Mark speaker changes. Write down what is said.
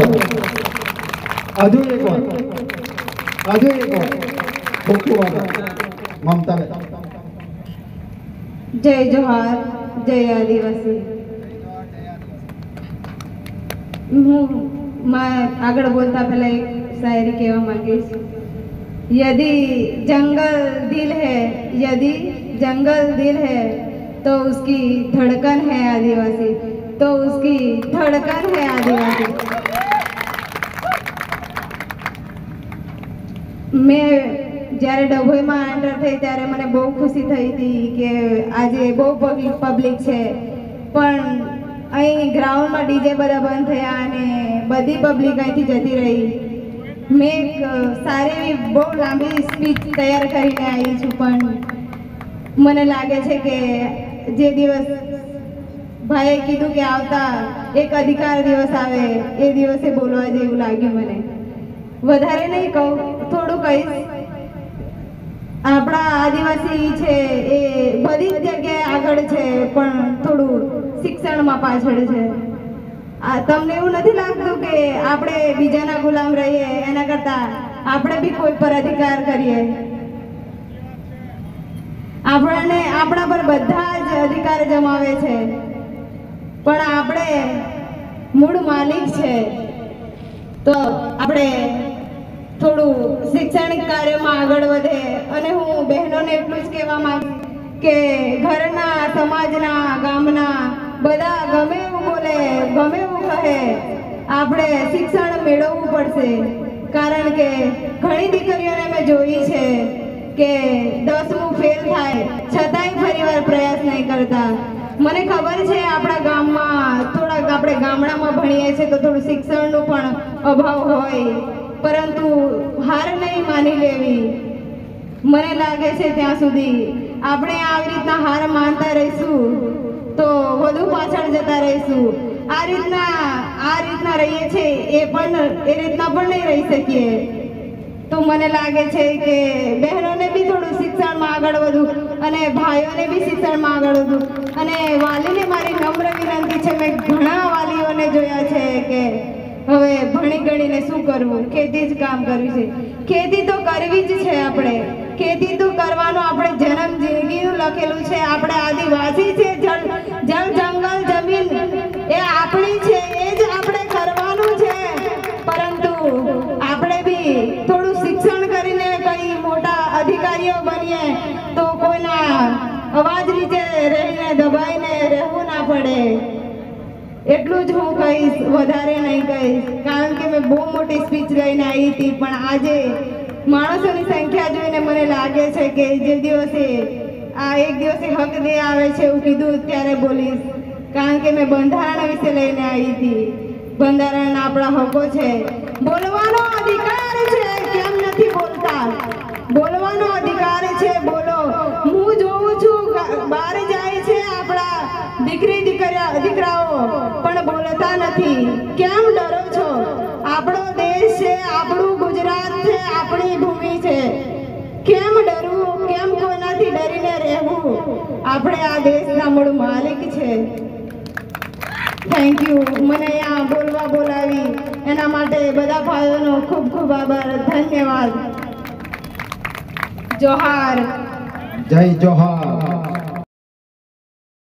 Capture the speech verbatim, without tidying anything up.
Speaker 1: હજુ એક વાર હજુ એક વાર ખૂબ ખૂબ આભાર મમતાબેન.
Speaker 2: જય જોહાર, જય આદિવાસી. હું આગળ બોલતા પહેલા એક શાયરી કહેવા માંગીશ. यदि जंगल दिल है, यदि जंगल दिल है तो उसकी धड़कन है आदिवासी, तो उसकी धड़कन है आदिवासी. मैं જ્યારે ડભોઈમાં એન્ટર થઈ ત્યારે મને બહુ ખુશી થઈ હતી કે આજે બહુ પબ્લિક છે, પણ અહીં ગ્રાઉન્ડમાં ડીજે બધા બંધ થયા અને બધી પબ્લિક અહીંથી જતી રહી. મેં એક સારી એવી બહુ લાંબી સ્પીચ તૈયાર કરીને આવી છું, પણ મને લાગે છે કે જે દિવસ ભાઈએ કીધું કે આવતા એક અધિકાર દિવસ આવે એ દિવસે બોલવા જેવું લાગ્યું મને. વધારે નહીં કહું, થોડું કહીશ. આપણા આદિવાસી છે એ બધી જ જગ્યાએ આગળ છે, પણ થોડું શિક્ષણમાં પાછળ છે. આ તમને એવું નથી લાગતું કે આપણે બીજાના ગુલામ રહીએ એના કરતાં આપણે બી કોઈ પર અધિકાર કરીએ? આપણને આપણા પર બધા જ અધિકાર જમાવે છે, પણ આપણે મૂળ માલિક છે. તો આપણે થોડું શૈક્ષણિક કાર્યમાં આગળ વધે. અને હું બહેનોને એટલું જ કહેવા માંગુ કે ઘરના, સમાજના, ગામના બધા ગમે એવું બોલે, ગમે એવું કહે, આપણે શિક્ષણ મેળવવું પડશે. કારણ કે ઘણી દીકરીઓને મેં જોઈ છે કે દસમું ફેલ થાય છતાંય ફરીવાર પ્રયાસ નહીં કરતા. મને ખબર છે આપણા ગામમાં થોડાક આપણે ગામડામાં ભણીએ છીએ તો થોડું શિક્ષણનો પણ અભાવ હોય, પરંતુ હાર નહીં માની લેવી. મને લાગે છે ત્યાં સુધી આપણે આવી રીતના હાર માનતા રહીશું તો વધુ પાછળ જતા રહીશું. આ રીતના આ રીતના રહીએ છીએ એ પણ એ રીતના પણ નહીં રહી શકીએ. તો મને લાગે છે કે બહેનોને બી થોડું શિક્ષણમાં આગળ વધવું અને ભાઈઓને બી શિક્ષણમાં આગળ વધવું. અને વાલીને મારી નમ્ર વિનંતી છે, મેં ઘણા વાલીઓને જોયા છે કે હવે ભણી ગણીને શું કરવું, ખેતી જ કામ કરવી છે. ખેતી તો કરવી જ છે, આપણે ખેતી તો કરવાનો આપણે જન્મ જિંદગીનું લખેલું છે. આપણે આદિવાસી છે, જળ જળ જંગલ જમીન એ આપણી છે, એ જ આપણે કરવાનું છે. પરંતુ આપણે બી થોડું શિક્ષણ કરીને કઈ મોટા અધિકારીઓ બનીએ તો કોઈના અવાજ નીચે રહીને દબાઈને રહેવું ના પડે. એટલું જ હું કહીશ, વધારે નહીં કહીશ, કારણ કે મેં બહુ મોટી સ્પીચ લઈને આવી હતી. પણ આજે માણસોની સંખ્યા જોઈને મને લાગે છે કે જે દિવસે આ એક દિવસે હક દે આવે છે એવું કીધું ત્યારે બોલીશ. કારણ કે મેં બંધારણ વિશે લઈને આવી હતી. બંધારણ આપણા હકો છે, બોલવાનો અધિકાર છે. કેમ નથી બોલતા? બોલવાનો અધિકાર છે, બોલો. હું જોઉં છું બહાર જાય છે આપણા દીકરી દીકરા દીકરાઓ પણ બોલતા નથી. કેમ ડરો છો? આપણો દેશ છે, આપણું ગુજરાત છે, આપણી ભૂમિ છે. કેમ ડરવું? કેમ કોઈનાથી ડરીને રહેવું? આપણે આ દેશના મૂળ માલિક છે. Thank you. મને અહીંયા બોલવા બોલાવી એના માટે બધા ભાઈઓનો ખૂબ ખૂબ આભાર. ધન્યવાદ. જોહાર.
Speaker 1: જય જોહાર.